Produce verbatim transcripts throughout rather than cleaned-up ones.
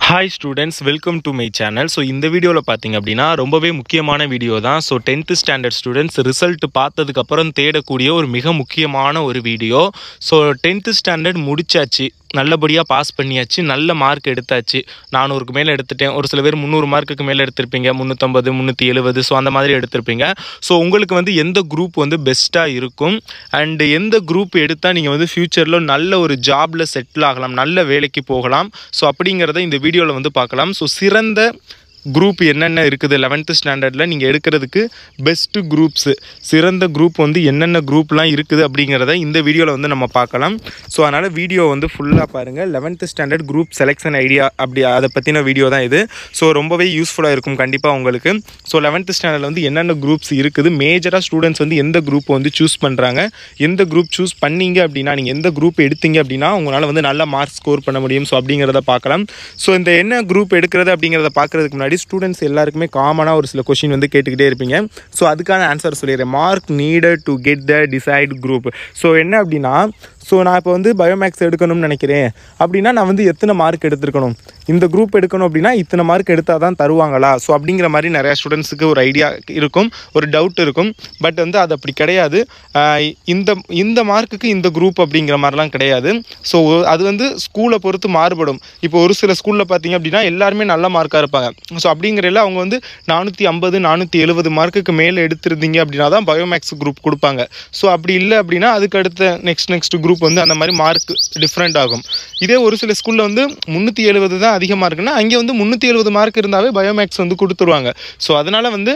Hi students, welcome to my channel. So இந்த வீடியோல பாத்தீங்க அப்படினா ரொம்பவே முக்கியமான வீடியோ தான். So tenth standard students result பார்த்ததுக்கு அப்புறம் தேடக்கூடிய ஒரு மிக முக்கியமான ஒரு வீடியோ. So tenth standard முடிச்சாச்சு, நல்லபடியா பாஸ் பண்ணியாச்சு, நல்ல மார்க் எடுத்தாச்சு. நானூறுக்கு மேல எடுத்துட்டேன். ஒரு சில பேர் முந்நூறு மார்க்குக்கு மேல எடுத்திருப்பீங்க, முந்நூற்று ஐம்பது முந்நூற்று எழுபது. ஸோ அந்த மாதிரி எடுத்திருப்பீங்க. ஸோ உங்களுக்கு வந்து எந்த குரூப் வந்து பெஸ்ட்டாக இருக்கும் அண்ட் எந்த குரூப் எடுத்தால் நீங்கள் வந்து ஃப்யூச்சரில் நல்ல ஒரு ஜாபில் செட்டில் ஆகலாம், நல்ல வேலைக்கு போகலாம். ஸோ அப்படிங்கிறத இந்த வீடியோவில் வந்து பார்க்கலாம். ஸோ சிறந்த குரூப் என்னென்ன இருக்குது லெவன்த்து ஸ்டாண்டர்டில் நீங்கள் எடுக்கிறதுக்கு பெஸ்ட்டு குரூப்ஸு, சிறந்த குரூப் வந்து என்னென்ன குரூப்லாம் இருக்குது அப்படிங்கிறத இந்த வீடியோவில் வந்து நம்ம பார்க்கலாம். ஸோ அதனால் வீடியோ வந்து ஃபுல்லாக பாருங்கள். Eleventh standard group selection idea அப்படி அதை பற்றின வீடியோ தான் இது. ஸோ ரொம்பவே யூஸ்ஃபுல்லாக இருக்கும் கண்டிப்பாக உங்களுக்கு. ஸோ லெவன்த்து ஸ்டாண்டர்டில் வந்து என்னென்ன குரூப்ஸ் இருக்குது, மேஜராக ஸ்டூடெண்ட்ஸ் வந்து எந்த குரூப் வந்து சூஸ் பண்ணுறாங்க, எந்த குரூப் சூஸ் பண்ணீங்க அப்படின்னா, நீங்கள் எந்த குரூப் எடுத்தீங்க அப்படின்னா உங்களால் வந்து நல்ல மார்க் ஸ்கோர் பண்ண முடியும். ஸோ அப்படிங்கிறத பார்க்கலாம். ஸோ இந்த என்ன குரூப் எடுக்கிறது அப்படிங்கிறத பார்க்குறதுக்கு முன்னாடி ஸ்டூடெண்ட்ஸ் எல்லாருக்குமே காமனாக ஒரு சில கொஸ்டின் வந்து கேட்டுக்கிட்டே இருப்பீங்க. ஸோ அதுக்கான ஆன்சர் சொல்லிடுறேன். Mark needed to get the decide group. So என்ன அப்படின்னா, ஸோ நான் இப்போ வந்து பயோமேக்ஸ் எடுக்கணும்னு நினைக்கிறேன் அப்படின்னா நான் வந்து எத்தனை மார்க் எடுத்துருக்கணும், இந்த குரூப் எடுக்கணும் அப்படின்னா இத்தனை மார்க் எடுத்தால் தான் தருவாங்களா, ஸோ அப்படிங்கிற மாதிரி நிறையா ஸ்டூடெண்ட்ஸுக்கு ஒரு ஐடியா இருக்கும், ஒரு டவுட் இருக்கும். பட் வந்து அது அப்படி கிடையாது. இந்த இந்த மார்க்குக்கு இந்த குரூப் அப்படிங்கிற மாதிரிலாம் கிடையாது. ஸோ அது வந்து ஸ்கூலை பொறுத்து மாறுபடும். இப்போ ஒரு சில ஸ்கூலில் பார்த்தீங்க அப்படின்னா எல்லாருமே நல்ல மார்க்காக இருப்பாங்க. ஸோ அப்படிங்கிறல அவங்க வந்து நானூற்றி ஐம்பது நானூற்றி எழுபது மார்க்குக்கு மேலே எடுத்திருந்தீங்க அப்படின்னா தான் பயோமேக்ஸ் குரூப் கொடுப்பாங்க. ஸோ அப்படி இல்லை அப்படின்னா அதுக்கு அடுத்த நெக்ஸ்ட் நெக்ஸ்ட் குரூப் வந்து அந்த மாதிரி மார்க் டிஃப்ரெண்ட் ஆகும். இதே ஒரு சில ஸ்கூலில் வந்து முந்நூற்றி எழுபது தான் அதிகமாக இருக்குன்னா அங்கே வந்து முந்நூற்றி எழுபது மார்க் இருந்தாவே பயோமேக்ஸ் வந்து கொடுத்துருவாங்க. ஸோ அதனால் வந்து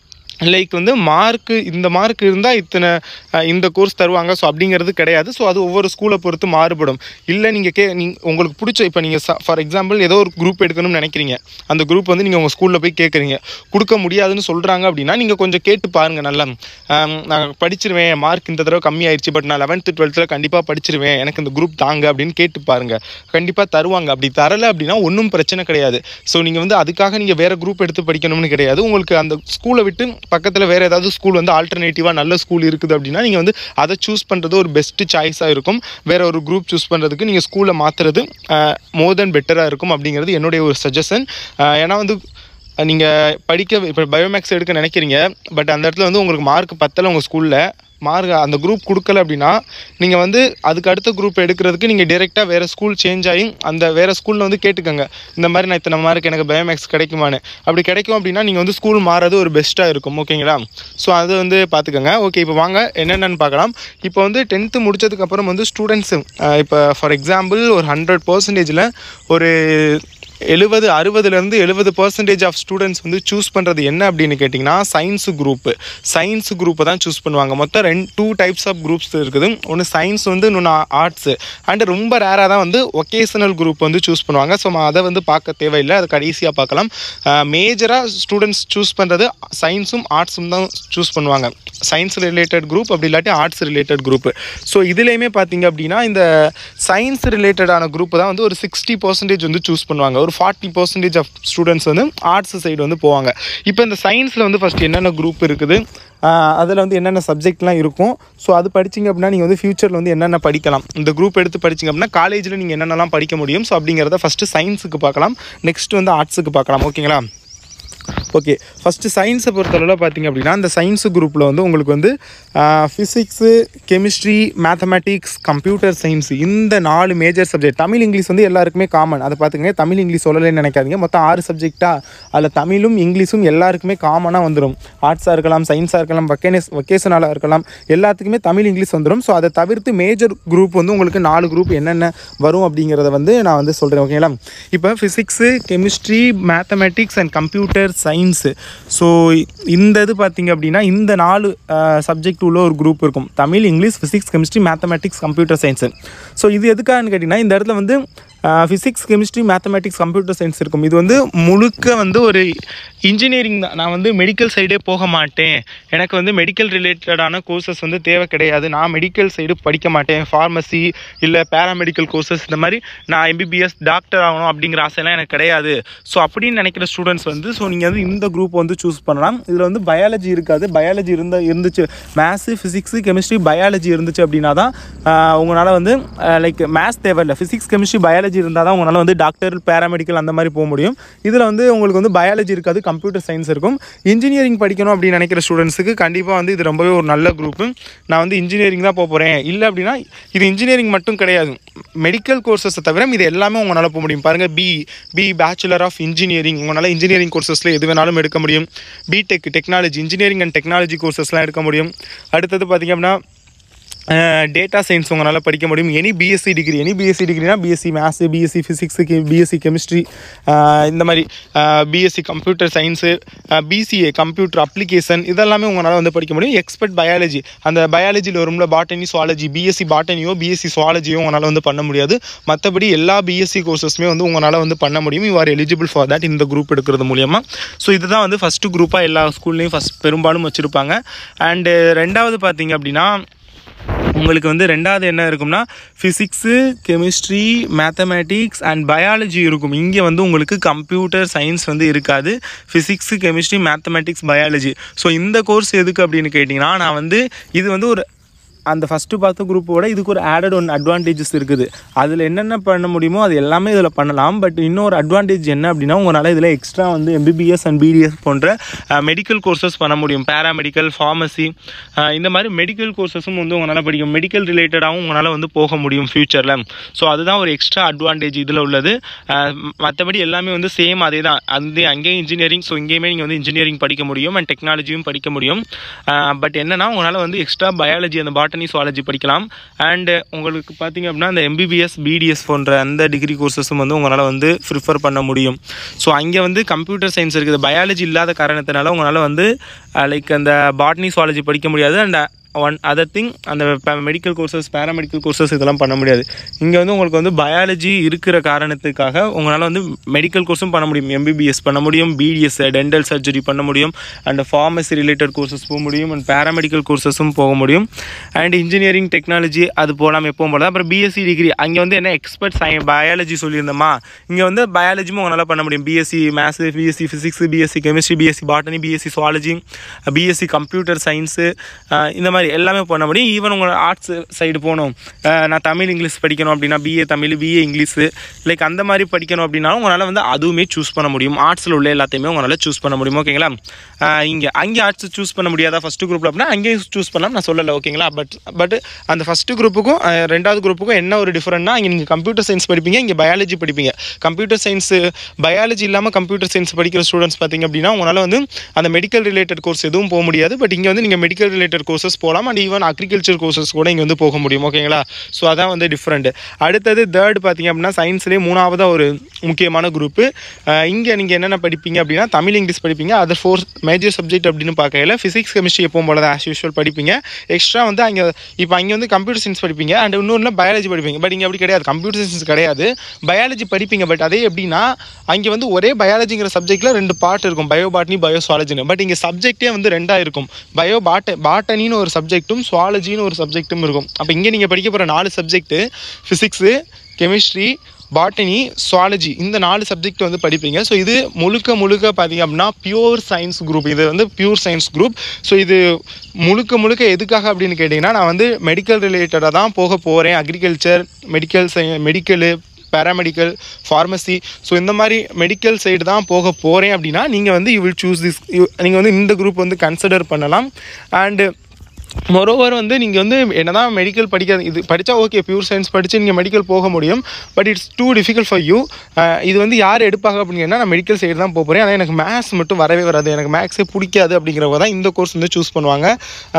லைக் வந்து மார்க்கு இந்த மார்க் இருந்தால் இத்தனை இந்த கோர்ஸ் தருவாங்க. ஸோ அப்படிங்கிறது கிடையாது. ஸோ அது ஒவ்வொரு ஸ்கூலை பொறுத்து மாறுபடும். இல்லை நீங்கள் கே நீங்கள் உங்களுக்கு பிடிச்ச இப்போ நீங்கள் ஃபார் எக்ஸாம்பிள் ஏதோ ஒரு குரூப் எடுக்கணும்னு நினைக்கிறீங்க, அந்த குரூப் வந்து நீங்கள் உங்கள் ஸ்கூலில் போய் கேட்குறீங்க, கொடுக்க முடியாதுன்னு சொல்கிறாங்க அப்படின்னா நீங்கள் கொஞ்சம் கேட்டு பாருங்கள். நல்லா நான் படிச்சிருவேன், மார்க் இந்த தடவை கம்மி ஆயிடுச்சு, பட் நான் லெவன்த்து டுவெல்த்தில் கண்டிப்பாக படிச்சிருவேன், எனக்கு இந்த குரூப் தாங்க அப்படின்னு கேட்டு பாருங்கள். கண்டிப்பாக தருவாங்க. அப்படி தரலை அப்படின்னா ஒன்றும் பிரச்சனை கிடையாது. ஸோ நீங்கள் வந்து அதுக்காக நீங்கள் வேறு குரூப் எடுத்து படிக்கணும்னு கிடையாது. உங்களுக்கு அந்த ஸ்கூலை விட்டு பக்கத்தில் வேறு ஏதாவது ஸ்கூல் வந்து ஆல்டர்னேட்டிவாக நல்ல ஸ்கூல் இருக்குது அப்படின்னா நீங்கள் வந்து அதை சூஸ் பண்ணுறது ஒரு பெஸ்ட்டு சாய்ஸாக இருக்கும். வேறு ஒரு குரூப் சூஸ் பண்ணுறதுக்கு நீங்கள் ஸ்கூலை மாற்றுறது மோர் தென் பெட்டராக இருக்கும் அப்படிங்கிறது என்னுடைய ஒரு சஜஷன். ஏன்னா வந்து நீங்கள் படிக்க இப்போ பயோமேக்ஸ் எடுக்க நினைக்கிறீங்க, பட் அந்த இடத்துல வந்து உங்களுக்கு மார்க் பத்தலை, உங்கள் ஸ்கூலில் மார்க் அந்த குரூப் கொடுக்கல அப்படின்னா நீங்கள் வந்து அதுக்கு அடுத்த குரூப் எடுக்கிறதுக்கு நீங்கள் டேரெக்டாக வேறு ஸ்கூல் சேஞ்ச் ஆகி அந்த வேறு ஸ்கூலில் வந்து கேட்டுக்கோங்க, இந்த மாதிரி நான் இத்தனை மார்க் எனக்கு பயோமேக்ஸ் கிடைக்குமான்னு. அப்படி கிடைக்கும் அப்படின்னா நீங்கள் வந்து ஸ்கூல் மாறது ஒரு பெஸ்ட்டாக இருக்கும். ஓகேங்களா? ஸோ அது வந்து பார்த்துக்கோங்க. ஓகே, இப்போ வாங்க என்னென்னு பார்க்கலாம். இப்போ வந்து டென்த்து முடித்ததுக்கப்புறம் வந்து ஸ்டூடெண்ட்ஸு இப்போ ஃபார் எக்ஸாம்பிள் ஒரு ஹண்ட்ரட் பர்சன்டேஜில் ஒரு எழுபது அறுபதுலேருந்து எழுபது பர்சன்டேஜ் ஆஃப் ஸ்டூடெண்ட்ஸ் வந்து சூஸ் பண்ணுறது என்ன அப்படின்னு கேட்டிங்கன்னா சயின்ஸு குரூப்பு சயின்ஸு குரூப்பை தான் சூஸ் பண்ணுவாங்க. மொத்தம் ரெண்டு டூ டைப்ஸ் ஆஃப் குரூப்ஸ் இருக்குது. ஒன்று சயின்ஸ் வந்து இன்னொன்று ஆர்ட்ஸு. அண்டு ரொம்ப ரேராக தான் வந்து ஒகேஷனல் குரூப் வந்து சூஸ் பண்ணுவாங்க. ஸோ அதை வந்து பார்க்க தேவையில்லை, அது கடைசியாக பார்க்கலாம். மேஜராக ஸ்டூடெண்ட்ஸ் சூஸ் பண்ணுறது சயின்ஸும் ஆர்ட்ஸும் தான் சூஸ் பண்ணுவாங்க. சயின்ஸ் ரிலேட்டட் குரூப் அப்படி இல்லாட்டி ஆர்ட்ஸ் ரிலேட்டட் குரூப்பு. ஸோ இதுலேயுமே பார்த்தீங்க அப்படின்னா இந்த சயின்ஸ் ரிலேட்டடான குரூப்பு தான் வந்து ஒரு சிக்ஸ்டி பர்சன்டேஜ் வந்து சூஸ் பண்ணுவாங்க. ஒரு ஃபார்ட்டி பர்சன்டேஜ் ஆஃப் ஸ்டூடெண்ட்ஸ் வந்து ஆர்ட்ஸ் சைடு வந்து போவாங்க. இப்போ இந்த சயின்ஸில் வந்து ஃபஸ்ட் என்னென்ன குரூப் இருக்குது, அதில் வந்து என்னென்ன சப்ஜெக்ட்லாம் இருக்கும், ஸோ அது படிச்சிங்க அப்படின்னா நீங்கள் வந்து ஃப்யூச்சரில் வந்து என்னென்ன படிக்கலாம், இந்த குரூப் எடுத்து படிச்சிங்க அப்படின்னா காலேஜில் நீங்கள் என்னென்னலாம் படிக்க முடியும். ஸோ அப்படிங்கிறத ஃபஸ்ட்டு சயின்ஸுக்கு பார்க்கலாம், நெக்ஸ்ட் வந்து ஆர்ட்ஸுக்கு பார்க்கலாம். ஓகேங்களா? ஓகே, ஃபஸ்ட்டு சயின்ஸை பொறுத்தளவில் பார்த்திங்க அப்படின்னா இந்த சயின்ஸு குரூப்பில் வந்து உங்களுக்கு வந்து physics, chemistry, mathematics, computer science இந்த நாலு மேஜர் சப்ஜெக்ட். தமிழ் இங்கிலீஷ் வந்து எல்லாருக்குமே காமன், அதை பார்த்துங்க. தமிழ் இங்கிலீஷ் சொல்லலைன்னு நினைக்காதீங்க. மொத்தம் ஆறு சப்ஜெக்டாக அதில் தமிழும் இங்கிலீஷும் எல்லாருக்குமே காமனாக வந்துடும். ஆர்ட்ஸாக இருக்கலாம், சயின்ஸாக இருக்கலாம், வொக்கேனஸ் வொக்கேஷனலாக இருக்கலாம், எல்லாத்துக்குமே தமிழ் இங்கிலீஷ் வந்துடும். ஸோ அதை தவிர்த்து மேஜர் குரூப் வந்து உங்களுக்கு நாலு குரூப் என்னென்ன வரும் அப்படிங்கிறத வந்து நான் வந்து சொல்கிறேன். ஓகேங்களா? இப்போ physics, chemistry, mathematics and computer science. So இந்த இது பார்த்திங்க அப்படின்னா இந்த நாலு சப்ஜெக்ட் உள்ள ஒரு குரூப் இருக்கும். Tamil, English, physics, chemistry, mathematics, computer science. So இது எதுக்காகன்னு கேட்டிங்கன்னா இந்த இடத்துல வந்து physics, chemistry, mathematics, computer science இருக்கும். இது வந்து முழுக்க வந்து ஒரு இன்ஜினியரிங் தான். நான் வந்து மெடிக்கல் சைடே போக மாட்டேன், எனக்கு வந்து மெடிக்கல் ரிலேட்டடான கோர்சஸ் வந்து தேவை கிடையாது, நான் மெடிக்கல் சைடு படிக்க மாட்டேன், ஃபார்மசி இல்லை பேராமெடிக்கல் கோர்சஸ் இந்த மாதிரி நான் எம்பிபிஎஸ் டாக்டர் ஆகணும் அப்படிங்கிற ஆசைலாம் எனக்கு கிடையாது. ஸோ அப்படின்னு நினைக்கிற ஸ்டூடெண்ட்ஸ் வந்து ஸோ நீங்கள் வந்து இந்த குரூப் வந்து சூஸ் பண்ணலாம். இதில் வந்து பயாலஜி இருக்காது. பயாலஜி இருந்தால் இருந்துச்சு மேத்ஸு, ஃபிசிக்ஸு, கெமிஸ்ட்ரி, பயாலஜி இருந்துச்சு அப்படின்னா தான் உங்களால் வந்து லைக் மேத்ஸ் தேவையில்லை, ஃபிசிக்ஸ், கெமிஸ்ட்ரி, பயாலஜி பயாலஜி இருந்தால் தான் உங்களால் வந்து டாக்டர் பேராமெடிக்கல் அந்த மாதிரி போக முடியும். இதில் வந்து உங்களுக்கு வந்து பயாலஜி இருக்காது, கம்ப்யூட்டர் சயின்ஸ் இருக்கும். இன்ஜினியரிங் படிக்கணும் அப்படின்னு நினைக்கிற ஸ்டூடெண்ட்ஸுக்கு கண்டிப்பாக வந்து இது ரொம்பவே ஒரு நல்ல குரூப்பு. நான் வந்து இன்ஜினியரிங் தான் போக போகிறேன், இல்லை அப்படின்னா இது இன்ஜினியரிங் மட்டும் கிடையாது, மெடிக்கல் கோர்சஸை தவிர இது எல்லாமே உங்களால் போக முடியும். பாருங்கள், B B bachelor of engineering, உங்களால் இன்ஜினியரிங் கோர்சஸில் எது வேணாலும் எடுக்க முடியும். BTech technology, engineering and technology கோர்சஸ்லாம் எடுக்க முடியும். அடுத்தது பார்த்திங்க அப்படின்னா டேட்டா சயின்ஸ் உங்களால் படிக்க முடியும். Any BSc degree, any BSc டிகிரினா BSc maths, BSc physics, BSc chemistry, இந்த மாதிரி BSc computer science, BCA computer application, இதெல்லாமே உங்களால் வந்து படிக்க முடியும். எக்ஸ்பர்ட் பயாலஜி, அந்த பயாலஜியில் வரும்ல பாட்டனி சுவாலஜி, பிஎஸ்சி பாட்டனியோ பிஎஸ்சி சுவாலஜியோ உங்களால் வந்து பண்ண முடியாது. மற்றபடி எல்லா பிஎஸ்சி கோர்சஸுமே வந்து உங்களால் வந்து பண்ண முடியும். You are eligible for that இந்த குரூப் எடுக்கிறது மூலியமாக. ஸோ இதுதான் வந்து ஃபஸ்ட்டு குரூப்பாக எல்லா ஸ்கூல்லையும் ஃபஸ்ட் பெரும்பாலும் வச்சுருப்பாங்க. அண்டு ரெண்டாவது பார்த்திங்க அப்படின்னா உங்களுக்கு வந்து ரெண்டாவது என்ன இருக்கும்னா physics, chemistry, mathematics and biology இருக்கும். இங்கே வந்து உங்களுக்கு கம்ப்யூட்டர் சயின்ஸ் வந்து இருக்காது. Physics, chemistry, mathematics, biology. So இந்த கோர்ஸ் எதுக்கு அப்படின்னு கேட்டிங்கன்னா, நான் வந்து இது வந்து ஒரு அந்த ஃபஸ்ட்டு பார்த்த குரூப்போட இதுக்கு ஒரு ஆடட் ஒன் அட்வான்டேஜஸ் இருக்குது. அதில் என்னென்ன பண்ண முடியுமோ அது எல்லாமே இதில் பண்ணலாம். பட் இன்னொரு அட்வான்டேஜ் என்ன அப்படின்னா, உங்களால் இதில் எக்ஸ்ட்ரா வந்து எம்பிபிஎஸ் அண்ட் பிடிஎஸ் போன்ற மெடிக்கல் கோர்சஸ் பண்ண முடியும். பேராமெடிக்கல், ஃபார்மசி, இந்த மாதிரி மெடிக்கல் கோர்சஸும் வந்து உங்களால் படிக்கும். மெடிக்கல் ரிலேட்டடாகவும் உங்களால் வந்து போக முடியும் ஃப்யூச்சரில். ஸோ அதுதான் ஒரு எக்ஸ்ட்ரா அட்வான்டேஜ் இதில் உள்ளது. மற்றபடி எல்லாமே வந்து சேம் அதே தான். அந்த அங்கேயும் இன்ஜினியரிங், ஸோ இங்கேயுமே நீங்கள் வந்து இன்ஜினியரிங் படிக்க முடியும் அண்ட் டெக்னாலஜியும் படிக்க முடியும். பட் என்னென்னா உங்களால் வந்து எக்ஸ்ட்ரா பயாலஜி, அந்த பாட்டனி சுவாலஜி படிக்கலாம். அண்ட் உங்களுக்கு பார்த்தீங்க அப்படின்னா அந்த எம்பிபிஎஸ், பிடிஎஸ் போன்ற அந்த டிகிரி கோர்சஸும் வந்து உங்களால் வந்து ப்ரிஃபர் பண்ண முடியும். ஸோ அங்கே வந்து கம்ப்யூட்டர் சயின்ஸ் இருக்குது, பயாலஜி இல்லாத காரணத்தினால உங்களால் வந்து லைக் அந்த பாட்டனி சுவாலஜி படிக்க முடியாது. அண்ட் ஒன் அதர் திங், அந்த மெடிக்கல் கோர்சஸ், பேராமெடிக்கல் கோர்சஸ் இதெல்லாம் பண்ண முடியாது. இங்கே வந்து உங்களுக்கு வந்து பயாலஜி இருக்கிற காரணத்துக்காக உங்களால் வந்து மெடிக்கல் கோர்ஸும் பண்ண முடியும். எம்பிபிஎஸ் பண்ண முடியும், பிடிஎஸ் டென்டல் சர்ஜரி பண்ண முடியும், அண்ட் ஃபார்மசி ரிலேட்டட் கோர்சஸ் போக முடியும், அண்ட் பேராமெடிக்கல் கோர்சஸும் போக முடியும். அண்ட் இன்ஜினியரிங், டெக்னாலஜி அது போகலாம், எப்பவும் போகலாம். அப்புறம் பிஎஸ்சி டிகிரி, அங்கே வந்து என்ன எக்ஸ்பர்ட் சை பயாலஜி சொல்லியிருந்தோமா, இங்கே வந்து பயாலஜியும் உங்களால் பண்ண முடியும். BSc maths, BSc physics, BSc chemistry, BSc botany, BSc zoology, BSc computer science, இந்த மாதிரி எல்லாமே பண்ண முடியும். ஈவன் உங்கள் ஆர்ட்ஸ் சைடு போகணும், நான் தமிழ் இங்கிலீஷ் படிக்கணும் அப்படின்னா BA Tamil, BA English, like அந்த மாதிரி படிக்கணும் அப்படின்னாலும் உங்களால் வந்து அதுவுமே சூஸ் பண்ண முடியும். ஆர்ட்ஸில் உள்ள எல்லாத்தையுமே உங்களால் சூஸ் பண்ண முடியும். ஓகேங்களா? இங்கே அங்கே ஆர்ட்ஸ் சூஸ் பண்ண முடியாதா ஃபஸ்ட்டு குரூப்பில் அப்படின்னா அங்கேயும் சூஸ் பண்ணலாம், நான் சொல்லலை. ஓகேங்களா? பட் பட் அந்த ஃபஸ்ட்டு குரூப்புக்கும் ரெண்டாவது குரூப்புக்கும் என்ன ஒரு டிஃப்ரெண்ட்னா, இங்கே நீங்கள் கம்ப்யூட்டர் சயின்ஸ் படிப்பீங்க, இங்கே பயாலஜி படிப்பீங்க. கம்ப்யூட்டர் சயின்ஸு பயாலஜி இல்லாமல் கம்ப்யூட்டர் சயின்ஸ் படிக்கிற ஸ்டூடெண்ட்ஸ் பார்த்திங்க அப்படின்னா உங்களால் வந்து அந்த மெடிக்கல் ரிலேட்டட் கோர்ஸ் எதுவும் போக முடியாது. பட் இங்கே வந்து நீங்கள் மெடிக்கல் ரிலேட்டட் கோர்சஸ் போகலாம். அண்ட் ஈவன் அக்ரிகல்ச்சர் கோர்சஸ் கூட இங்கே வந்து போக முடியும். ஓகேங்களா? ஸோ அதான் வந்து டிஃப்ரெண்ட். அடுத்தது தேர்ட் பார்த்திங்க அப்படின்னா சயின்ஸ்லேயே மூணாவதாக ஒரு முக்கியமான குரூப்பு. இங்கே நீங்கள் என்னென்ன படிப்பீங்க அப்படின்னா தமிழ், இங்கிலீஷ் படிப்பீங்க. அதர் ஃபோர் மேஜர் சப்ஜெக்ட் அப்படின்னு பார்க்கல ஃபிசிக்ஸ், கெமிஸ்ட்ரி எப்பவும் போல தான் ஆஸ் யூஷுவல் படிப்பீங்க. எக்ஸ்ட்ரா வந்து அங்கே இப்போ அங்கே வந்து கம்ப்யூட்டர் சயின்ஸ் படிப்பீங்க அண்ட் இன்னொன்று பயாலஜி படிப்பீங்க. பட் இங்கே அப்படி கிடையாது, கம்ப்யூட்டர் சயின்ஸ் கிடையாது, பயாலஜி படிப்பீங்க. பட் அதே எப்படின்னா அங்கே வந்து ஒரே பயாலஜிங்கிற சப்ஜெக்டில் ரெண்டு பார்ட் இருக்கும், பயோ பாட்னி, பயோ சுவாலஜின்னு. பட் இங்கே சப்ஜெக்டே வந்து ரெண்டாக இருக்கும். பயோ பாட்ட பாட்டனின்னு ஒரு சப்ஜெக்ட்டும் சுவாலஜின்னு ஒரு சப்ஜெக்ட்டும் இருக்கும். அப்போ இங்கே நீங்கள் படிக்க போகிற நாலு subject physics, chemistry, botany, zoology, இந்த நாலு சப்ஜெக்ட் வந்து படிப்பீங்க. ஸோ இது முழுக்க முழுக்க பார்த்திங்க அப்படின்னா பியூர் சயின்ஸ் குரூப். இது வந்து பியூர் சயின்ஸ் குரூப். ஸோ இது முழுக்க முழுக்க எதுக்காக அப்படின்னு கேட்டிங்கன்னா, நான் வந்து மெடிக்கல் ரிலேட்டடாக தான் போக போகிறேன். அக்ரிகல்ச்சர், மெடிக்கல் சை மெடிக்கலு பேராமெடிக்கல், ஃபார்மசி, ஸோ இந்த மாதிரி மெடிக்கல் சைடு தான் போக போகிறேன் அப்படின்னா நீங்கள் வந்து யூ வில் சூஸ் திஸ், நீங்கள் வந்து இந்த குரூப் வந்து கன்சிடர் பண்ணலாம். அண்டு மொரோவர் வந்து நீங்கள் வந்து என்ன தான் மெடிக்கல் படிக்க இது படித்தா ஓகே, பியூர் சயின்ஸ் படித்து நீங்கள் மெடிக்கல் போக முடியும். But it's too difficult for you. இது வந்து யார் எடுப்பாங்க அப்படின்னா, நான் மெடிக்கல் சைடு தான் போக போகிறேன், ஆனால் எனக்கு மேத்ஸ் மட்டும் வரவே வராது, எனக்கு மேத்ஸே பிடிக்காது அப்படிங்கிறவங்க தான் இந்த கோர்ஸ் வந்து சூஸ் பண்ணுவாங்க.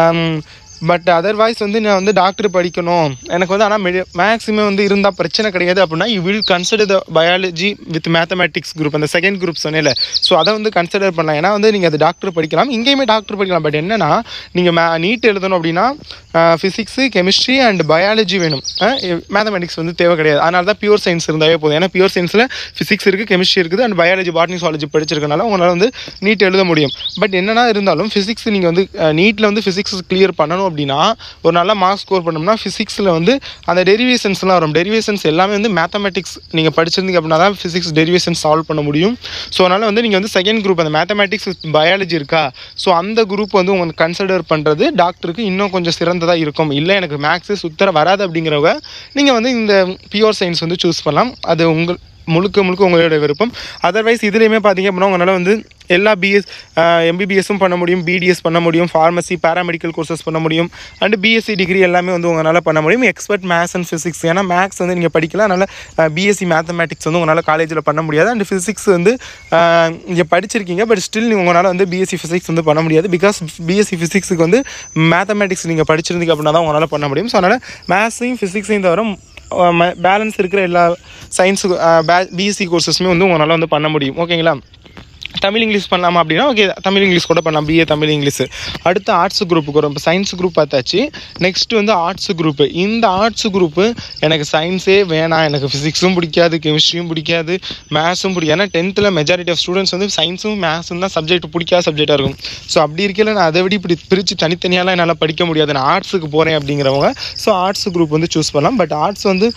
பட் அதர்வைஸ் வந்து நான் வந்து டாக்டர் படிக்கணும் எனக்கு வந்து, ஆனால் மெடி மேக்ஸிமம் வந்து இருந்தால் பிரச்சனை கிடையாது அப்படின்னா you will consider the biology with mathematics group, அந்த செகண்ட் குரூப் சொன்னேன்ல, ஸோ அதை வந்து கன்சிடர் பண்ணலாம். ஏன்னா வந்து நீங்கள் அது டாக்டர் படிக்கலாம், இங்கேயுமே டாக்டர் படிக்கலாம். பட் என்னென்னா நீங்கள் மே நீட் எழுதணும் அப்படின்னா ஃபிசிக்ஸு, கெமிஸ்ட்ரி அண்ட் பயாலஜி வேணும், மேத்தமெட்டிக்ஸ் வந்து தேவை கிடையாது. அதனால தான் பியூர் சயின்ஸ் இருந்தாவே போதும். ஏன்னா பியூர் சயின்ஸில் ஃபிசிக்ஸ் இருக்குது, கெமிஸ்ட்ரி இருக்குது அண்ட் பயாலஜி, பாட்னி, சுவாலஜி படிச்சிருக்கனால உங்களால் வந்து நீட் எழுத முடியும். பட் என்னென்னா இருந்தாலும் ஃபிசிக்ஸ் நீங்கள் வந்து நீட்டில் வந்து ஃபிசிக்ஸ் கிளியர் பண்ணணும் அப்படின்னா ஒரு நல்ல மார்க்ஸ் ஸ்கோர் பண்ணோம்னா ஃபிசிக்ஸில் வந்து அந்த டெரிவேஷன்ஸ்லாம் வரும். டெரிவேஷன்ஸ் எல்லாமே வந்து மேத்தமெட்டிக்ஸ் நீங்கள் படிச்சிருந்தீங்க அப்படின்னா தான் ஃபிசிக்ஸ் டெரிவேஷன்ஸ் சால்வ் பண்ண முடியும். ஸோ அதனால் வந்து நீங்கள் வந்து செகண்ட் குரூப் அந்த மேத்தமெட்டிக்ஸ் வித் பயாலஜி இருக்கா, ஸோ அந்த குரூப் வந்து உங்களுக்கு கன்சிடர் பண்ணுறது டாக்டருக்கு இன்னும் கொஞ்சம் சிறந்ததாக இருக்கும். இல்லை எனக்கு மேக்ஸு சுத்தர வராது அப்படிங்கிறவங்க நீங்கள் வந்து இந்த பியூர் சயின்ஸ் வந்து சூஸ் பண்ணலாம். அது உங்கள் முழுக்க முழுக்க உங்களோட விருப்பம். அதர்வைஸ் இதுலேயுமே பார்த்தீங்க அப்படின்னா உங்களால் வந்து எல்லா பிஎஸ் எம்பிபிஎஸும் பண்ண முடியும், பிடிஎஸ் பண்ண முடியும், ஃபார்மசி பேராமெடிக்கல் கோர்சஸ் பண்ண முடியும், அண்ட் பிஎஸ்சி டிகிரி எல்லாமே வந்து உங்களால் பண்ண முடியும். எக்ஸ்பர்ட் மேத்ஸ் அண்ட் ஃபிசிக்ஸ், ஏன்னா மேக்ஸ் வந்து நீங்கள் படிக்கலாம், அதனால் பிஎஸ்சி மேத்தமேட்டிக்ஸ் வந்து உங்களால் காலேஜில் பண்ண முடியாது. அண்ட் ஃபிசிக்ஸ் வந்து நீங்கள் படிச்சிருக்கீங்க, பட் ஸ்டில் நீங்கள் உங்களால் வந்து பிஎஸ்சி ஃபிசிக்ஸ் வந்து பண்ண முடியாது. பிகாஸ் பிஎஸ்சி ஃபிசிக்ஸுக்கு வந்து மேத்தமேட்டிக்ஸ் நீங்கள் படிச்சிருந்தீங்க அப்படின்னா தான் உங்களால் பண்ண முடியும். ஸோ அதனால் மேத்ஸையும் ஃபிசிக்ஸையும் தவிர பேலன்ஸ் இருக்கிற எல்லா சயின்ஸு பிஎஸ்சி கோர்சஸுமே வந்து உங்களால் வந்து பண்ண முடியும். ஓகேங்களா? தமிழ் இங்கிலீஷ் பண்ணலாமா அப்படின்னா ஓகே, தமிழ் இங்கிலீஷ் கூட பண்ணலாம், பிஏ தமிழ் இங்கிலீஷ். அடுத்து ஆர்ட்ஸ் குரூப்புக்கு வரும். இப்போ சயின்ஸ் குரூப் பார்த்தாச்சு, நெக்ஸ்ட் வந்து ஆர்ட்ஸ் குரூப்பு. இந்த ஆர்ட்ஸ் குரூப்பு எனக்கு சயின்ஸே வேணாம், எனக்கு ஃபிசிக்ஸும் பிடிக்காது, கெமிஸ்ட்ரியும் பிடிக்காது, மேத்ஸும் பிடிக்காது. ஏன்னா டென்த்தில் மெஜாரிட்டி ஆஃப் ஸ்டூடெண்ட்ஸ் வந்து சயின்ஸும் மேத்ஸும் தான் சப்ஜெக்ட் பிடிக்காத சப்ஜெக்டாக இருக்கும். ஸோ அப்படி இருக்கல நான் அதை விட இப்படி பிரித்து தனித்தனியாலாம் என்னால் படிக்க முடியாது, நான் ஆர்ட்ஸுக்கு போகிறேன் அப்படிங்கிறவங்க ஸோ ஆர்ட்ஸ் குரூப் வந்து சூஸ் பண்ணலாம். பட் ஆர்ட்ஸ் வந்து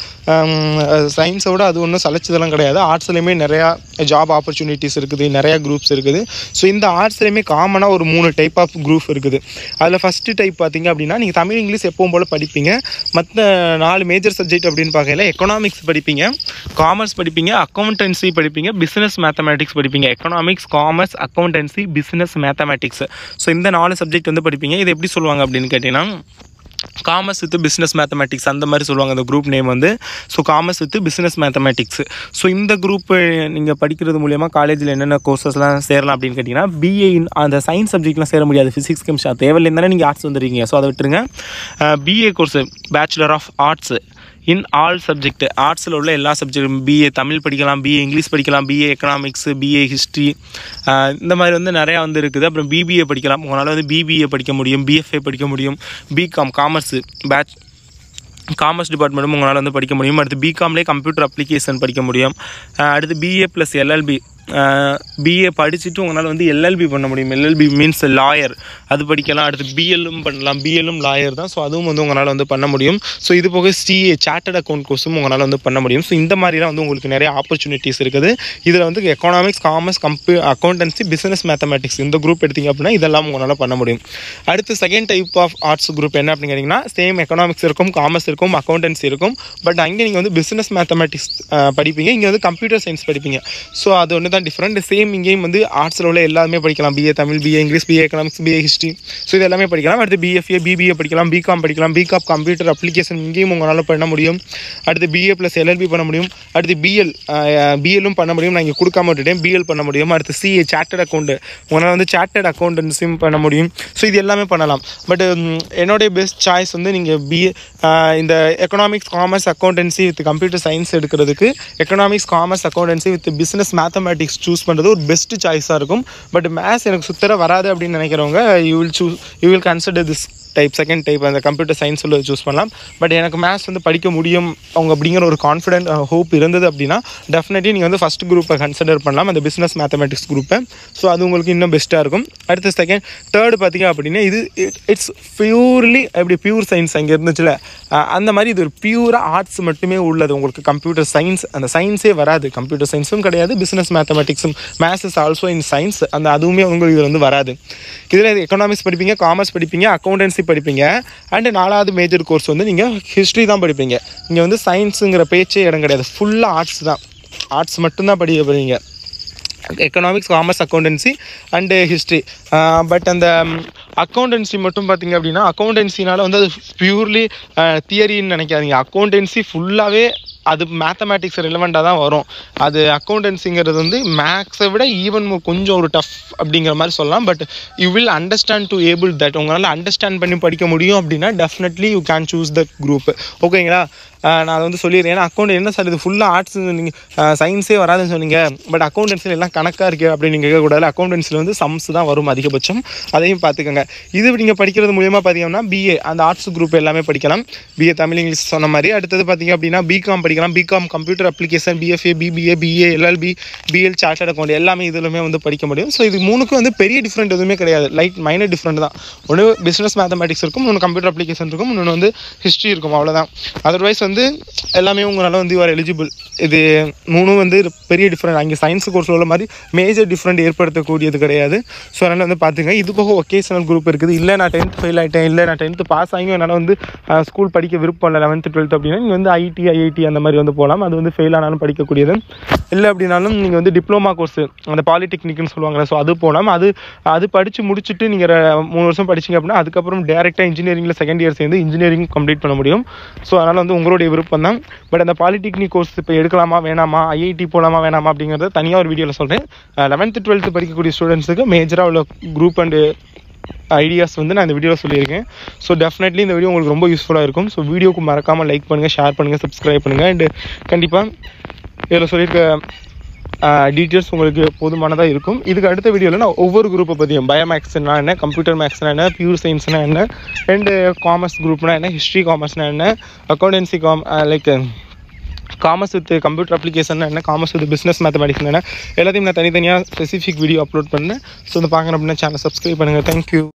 சயின்ஸோட அது ஒன்றும் சலைச்சதெல்லாம் கிடையாது. ஆர்ட்ஸ்லேயுமே நிறையா ஜாப் ஆப்பர்ச்சுனிட்டிஸ் இருக்குது, நிறையா குரூப்ஸ் இருக்குது. ஸோ இந்த ஆர்ட்ஸ்லேயுமே காமனாக ஒரு மூணு டைப் ஆஃப் குரூப் இருக்குது. அதில் ஃபஸ்ட்டு டைப் பார்த்தீங்க அப்படின்னா நீங்கள் தமிழ் இங்கிலீஷ் எப்பவும் போல் படிப்பீங்க. மற்ற நாலு மேஜர் சப்ஜெக்ட் அப்படின்னு பார்க்கல, எக்கனாமிக்ஸ் படிப்பீங்க, காமர்ஸ் படிப்பீங்க, அக்கௌண்டன்சி படிப்பீங்க, பிஸ்னஸ் மேத்தமேட்டிக்ஸ் படிப்பீங்க. Economics, commerce, accountancy, business mathematics. So இந்த நாலு சப்ஜெக்ட் வந்து படிப்பீங்க. இது எப்படி சொல்லுவாங்க அப்படின்னு கேட்டிங்கன்னா காமர்ஸ் வித் பிஸ்னஸ் மேத்தமேட்டிக்ஸ் அந்த மாதிரி சொல்லுவாங்க அந்த குரூப் நேம் வந்து. So commerce with business mathematics. So இந்த குரூப் நீங்கள் படிக்கிறது மூலயமா காலேஜில் என்னென்ன கோர்சஸ்லாம் சேரலாம் அப்படின்னு கேட்டிங்கன்னா பிஏ அந்த சயின்ஸ் சப்ஜெக்ட்லாம் சேர முடியாது, ஃபிசிக்ஸ் கெமிஸ்ட்ரி தேவையில்லைன்னு நீங்கள் ஆர்ட்ஸ் வந்துடுறீங்க. ஸோ அதை விட்டுருங்க. BA course bachelor of arts in all subject, ஆர்ட்ஸில் உள்ள எல்லா சப்ஜெக்டும் பிஏ தமிழ் படிக்கலாம், பிஏ இங்கிலீஷ் படிக்கலாம், பிஏ எக்கனாமிக்ஸ், பிஏ ஹிஸ்ட்ரி, இந்த மாதிரி வந்து நிறையா வந்து இருக்குது. அப்புறம் பிபிஏ படிக்கலாம், உங்களால் வந்து பிபிஏ படிக்க முடியும், பிஎஃப்ஏ படிக்க முடியும், பிகாம் காமர்ஸு பேட்ச் காமர்ஸ் டிபார்ட்மெண்ட்டும் உங்களால் வந்து படிக்க முடியும். அடுத்து பிகாம்லேயே கம்ப்யூட்டர் அப்ளிகேஷன் படிக்க முடியும். அடுத்து பிஏ ப்ளஸ் எல்எல்பி, பிஏ படிச்சுட்டு உங்களால் வந்து எல்எல்பி பண்ண முடியும். எல்எல்பி மீன்ஸ் லாயர், அது படிக்கலாம். அடுத்து பிஎல்லும் பண்ணலாம், பிஎல்லும் லாயர் தான். ஸோ அதுவும் வந்து உங்களால் வந்து பண்ண முடியும். ஸோ இது போக சிஏ சார்ட்டர்ட் அக்கௌண்ட் கோர்ஸும் உங்களால் வந்து பண்ண முடியும். ஸோ இந்த மாதிரிலாம் வந்து உங்களுக்கு நிறைய ஆப்பர்ச்சுனிட்டிஸ் இருக்குது. இதில் வந்து எக்கனாமிக்ஸ், காமர்ஸ், கம்ப்யூ அக்கௌண்டன்சி, பிஸ்னஸ் மேத்தமேட்டிக்ஸ் இந்த குரூப் எடுத்திங்க அப்படின்னா இதெல்லாம் உங்களால் பண்ண முடியும். அடுத்து second type of arts group என்ன அப்படின்னு கேட்டிங்கன்னா சேம் எக்கனாமிக்ஸ் இருக்கும், காமர்ஸ் இருக்கும், அக்கௌண்டன்சி இருக்கும். பட் அங்கே நீங்கள் வந்து பிஸ்னஸ் மேத்தமேட்டிக்ஸ் படிப்பீங்க, இங்கே வந்து கம்ப்யூட்டர் சயின்ஸ் படிப்பீங்க. ஸோ அது ஒன்று தான் டிஃப்ரெண்ட். சேம் இங்கேயும் வந்து ஆர்ட்ஸில் உள்ள எல்லாமே படிக்கலாம், BA Tamil, BA English, BA economics, BA history. So இது எல்லாமே படிக்கலாம். அடுத்து பிஎஃப்ஏ, பிபிஏ படிக்கலாம், பிகாம் படிக்கலாம், பிகாம் கம்ப்யூட்டர் அப்ளிகேஷன் இங்கேயும் உங்களால் பண்ண முடியும். அடுத்து பிஏ ப்ளஸ் எல்எல்பி பண்ண முடியும். அடுத்து பிஎல் பிஎல்லும் பண்ண முடியும், நான் இங்கே கொடுக்காம விட்டுட்டேன், பிஎல் பண்ண முடியும். அடுத்து சிஏ சார்ட்டர்ட் அக்கௌண்ட், உங்களால் வந்து சார்ட்டர்ட் அக்கௌண்டன்சியும் பண்ண முடியும். ஸோ இது எல்லாமே பண்ணலாம். பட் என்னுடைய பெஸ்ட் சாய்ஸ் வந்து நீங்கள் பிஏ இந்த economics, commerce, accountancy with computer science எடுக்கிறதுக்கு economics, commerce, accountancy with business mathematics choose பண்ணுறது ஒரு பெஸ்ட் சாய்ஸாக இருக்கும். பட் மேத்ஸ் எனக்கு சுத்தர வராது அப்படின்னு நினைக்கிறவங்க you will choose you will consider this type second type அந்த கம்ப்யூட்டர் சயின்ஸ் உள்ள சூஸ் பண்ணலாம். பட் எனக்கு மேத்ஸ் வந்து படிக்க முடியும் அவங்க அப்படிங்கிற ஒரு கான்ஃபிடென்ட் ஹோப் இருந்தது அப்படின்னா டெஃபினெட்லி நீங்கள் வந்து ஃபஸ்ட் குரூப்பை கன்சிடர் பண்ணலாம், அந்த பிஸ்னஸ் மேத்தமேட்டிக்ஸ் குரூப்பை. ஸோ அது உங்களுக்கு இன்னும் பெஸ்ட்டாக இருக்கும். அடுத்து செகண்ட் தேர்டு பார்த்திங்க அப்படின்னா இது இட்ஸ் பியூர்லி எப்படி பியூர் சயின்ஸ் அங்கே இருந்துச்சுல அந்த மாதிரி இது ஒரு பியூராக ஆர்ட்ஸ் மட்டுமே உள்ளது. உங்களுக்கு கம்ப்யூட்டர் சயின்ஸ் அந்த சயின்ஸே வராது, கம்ப்யூட்டர் சயின்ஸும் கிடையாது, பிஸ்னஸ் மேத்தமேட்டிக்ஸும், maths is also in science அந்த அதுவுமே உங்களுக்கு இதில் வந்து வராது. இதில் எக்கனாமிக்ஸ் படிப்பீங்க, காமர்ஸ் படிப்பீங்க, அக்கௌண்டன்சி படிப்பீங்க. அண்டு நாலாவது மேஜர் கோர்ஸ் வந்து நீங்கள் ஹிஸ்ட்ரி தான் படிப்பீங்க. இங்கே வந்து சயின்ஸுங்கிற பேச்சே இடம் கிடையாது, ஃபுல்லாக ஆர்ட்ஸ் தான், ஆர்ட்ஸ் மட்டும்தான் படிக்க போகிறீங்க. Economics, commerce, accountancy and history. But அந்த அக்கௌண்டன்சி மட்டும் பார்த்திங்க அப்படின்னா அக்கௌண்டன்சினால் வந்து அது பியூர்லி தியரின்னு நினைக்காதீங்க. அக்கௌண்டன்சி ஃபுல்லாகவே அது மேத்தமேட்டிக்ஸ் ரிலவெண்ட்டாக தான் வரும். அது அக்கௌண்டன்சிங்கிறது வந்து மேக்ஸை விட ஈவன் கொஞ்சம் ஒரு டஃப் அப்படிங்கிற மாதிரி சொல்லலாம். But you will understand to able that உங்களால் அண்டர்ஸ்டாண்ட் பண்ணி படிக்க முடியும் அப்படின்னா definitely you can choose the group. ஓகேங்களா? நான் அதை வந்து சொல்லிடுறேன். ஏன்னா அக்கௌண்ட் என்ன சார் இது ஃபுல்லாக ஆர்ட்ஸ், நீங்கள் சயின்ஸே வராதுன்னு சொன்னீங்க, பட் அக்கௌண்டன்சியில் எல்லாம் கணக்காக இருக்குது அப்படின்னு நீங்கள் கேட்கக்கூடாது. அக்கௌண்டன்சியில் வந்து சம்ஸ் தான் வரும் அதிகபட்சம், அதையும் பார்த்துக்கோங்க. இது நீங்கள் படிக்கிறது மூலியமாக பார்த்தீங்கன்னா பிஏ அந்த ஆர்ட்ஸ் குரூப் எல்லாமே படிக்கலாம். பிஏ தமிழ் இங்கிலீஷ் சொன்ன மாதிரி. அடுத்தது பார்த்தீங்க அப்படின்னா பிகாம் படிக்கலாம். BCom computer application, BFA, BBA, BA, LLB, BL, chartered account எல்லாமே இதுலுமே வந்து படிக்க முடியும். ஸோ இது மூணுக்கும் வந்து பெரிய டிஃப்ரெண்ட் எதுவுமே கிடையாது, லைட் மைனர் டிஃப்ரெண்ட் தான். ஒன்று பிஸ்னஸ் மேத்தமேட்டிக்ஸ் இருக்கும், இன்னொன்று கம்ப்யூட்டர் அப்ளிகேஷன் இருக்கும், இன்னொன்று வந்து ஹிஸ்ட்ரி இருக்கும், அவ்வளோதான். அதர்வைஸ் வந்து எல்லாமே உங்களால் வந்து யூஆர் எலிஜிபிள். இது மூணும் வந்து பெரிய டிஃப்ரெண்ட். அங்கே சயின்ஸ் கோர்ஸில் உள்ள மாதிரி மேஜர் டிஃப்ரெண்ட் ஏற்படுத்தக்கூடியது கிடையாது. ஸோ அதனால் வந்து பார்த்துங்க. இது போக ஒகேஷனல் குரூப் இருக்குது. இல்லை நான் டென்த் ஃபெயில் ஆகிட்டேன், இல்லை நான் டென்த்து பாஸ் ஆகியும் என்னால் வந்து ஸ்கூல் படிக்க விருப்பம் இல்லை லெவன்த்து டுவெல்த் அப்படின்னா நீங்கள் வந்து ஐடி, ஐஐடி அந்த மாதிரி வந்து போகலாம். அது வந்து ஃபெயில் ஆனாலும் படிக்கக்கூடியது. இல்லை அப்படின்னாலும் நீங்கள் வந்து டிப்ளமா கோர்ஸ், அந்த பாலிடெக்னிக்னு சொல்லுவாங்க, ஸோ அது போகலாம். அது அது படித்து முடிச்சுட்டு நீங்கள் மூணு வருஷம் படிச்சிங்க அப்படின்னா அதுக்கப்புறம் டேரெக்டாக இன்ஜினியரிங்கில் செகண்ட் இயர் சேர்ந்து இன்ஜினியரிங் கம்ப்ளீட் பண்ண முடியும். ஸோ அதனால் வந்து உங்களுடைய விருப்பம் தான். பட் அந்த பாலிடெக்னிக் கோர்ஸ் இப்போ எடுக்கலாமா வேணாமா, ஐஐடி போகலாமா வேணாமா அப்படிங்கிறத தனியாக ஒரு வீடியோவில் சொல்கிறேன். லெவன்த்து டுவெல்த்து படிக்கக்கூடிய ஸ்டூடெண்ட்ஸுக்கு மேஜராக உள்ள குரூப் அண்டு ஐடியாஸ் வந்து நான் இந்த வீடியோவில் சொல்லியிருக்கேன். ஸோ டெஃபினெட்லி இந்த வீடியோ உங்களுக்கு ரொம்ப யூஸ்ஃபுல்லாக இருக்கும். ஸோ வீடியோக்கு மறக்காமல் லைக் பண்ணுங்கள், ஷேர் பண்ணுங்கள், சப்ஸ்கிரைப் பண்ணுங்கள். அண்டு கண்டிப்பாக இதில் சொல்லியிருக்க டீட்டெயில்ஸ் உங்களுக்கு போதுமானதாக இருக்கும். இதுக்கு அடுத்த வீடியோவில் நான் ஒவ்வொரு குரூப்பை பற்றியும், பயோமேக்ஸ்னா என்ன, கம்ப்யூட்டர் மேக்ஸ்னா என்ன, பியூர் சயின்ஸ்னா என்ன, அண்டு காமர்ஸ் குரூப்னா என்ன, ஹிஸ்ட்ரி காமர்ஸ்னா என்ன, accountancy com like commerce with computer application என்ன, காமர்ஸ் வித் பிஸ்னஸ் மேத்தமேட்டிக்ஸ் என்ன, எல்லாத்தையும் நான் தனித்தனியாக ஸ்பெசிஃபிக் வீடியோ அப்லோட் பண்ணேன். ஸோ அதை பார்க்கணும் அப்படின்னா சேனல் சப்ஸ்கிரைப் பண்ணுங்கள். தேங்க்யூ.